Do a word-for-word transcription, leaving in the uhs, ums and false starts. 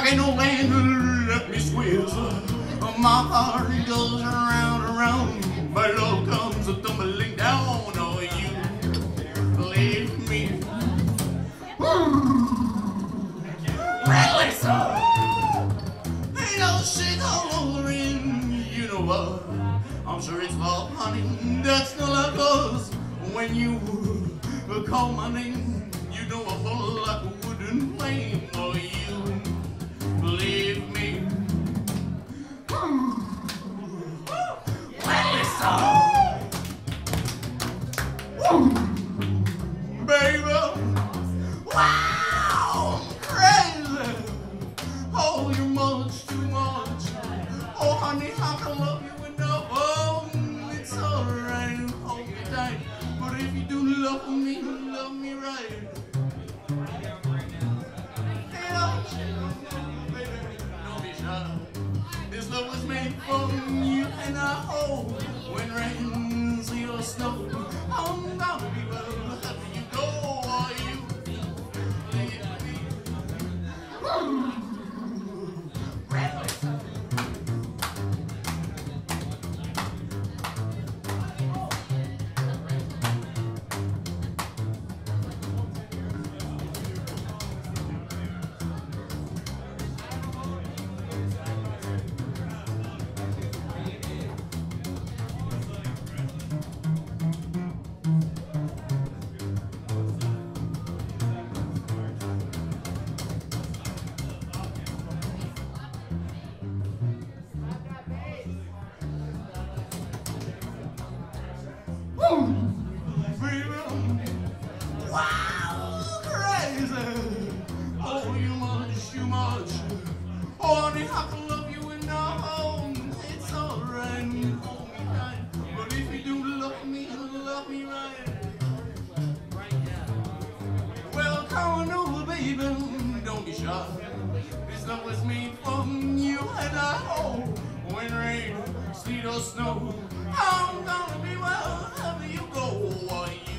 ain't no man to let me squeeze. My heart goes around and around, but love comes a tumbling down. Oh, you believe me? Really, so ain't no shit all over in. You know what? I'm sure it's love, honey. That's the love goes when you call my name. You know I fall like a wooden flame. Oh, you believe me? Well, so, baby, wow, I'm crazy. Oh, you're much too much. Oh, honey, how can I love you enough? Oh, it's alright, hold me tight. But if you do love me, love me right. This love was made for you and I hope when rains or snow, I'm gonna be well after you go. Are you leave me? Wow, crazy. Oh, you much, you much. Oh, honey, I can love you enough. It's alright, hold me tight. But if you do love me, love me right. Well, come on over, baby, don't be shy. This love was made for you and I hope when rain, sleet or snow, I'm gonna be well wherever you go.